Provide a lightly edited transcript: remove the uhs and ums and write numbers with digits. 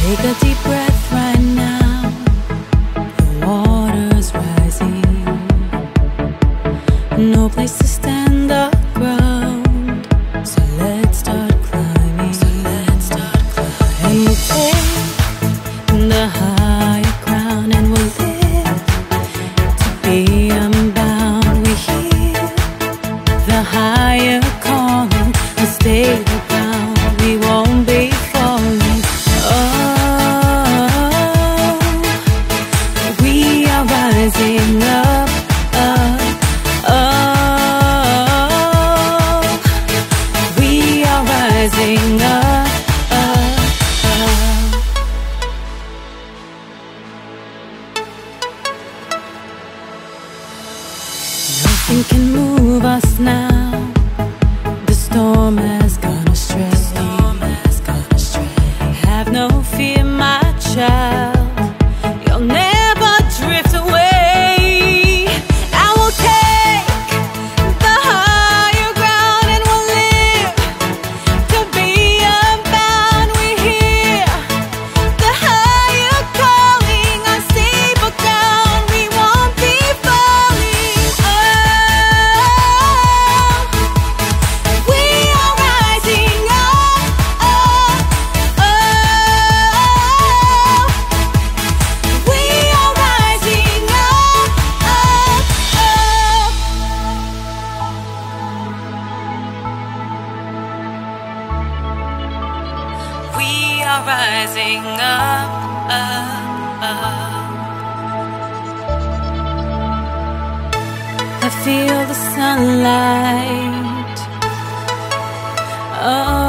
Take a deep breath right now. The water's rising. No place to stand our ground. So let's start climbing. And we'll take the higher ground, and we'll live to be unbound. We hear the higher calling, and stay the ground. We won't be falling. We are rising up, up, up. We are rising up, up, up. Nothing can move us now. The storm has gone astray. Have no fear, my child. You'll never drift away. I will take the higher ground, and we'll live to be unbound. We hear the higher calling, unstable ground. We won't be falling. We are rising up, up, up. We are rising up, up, up. We are rising up, up, up. I feel the sunlight. Oh.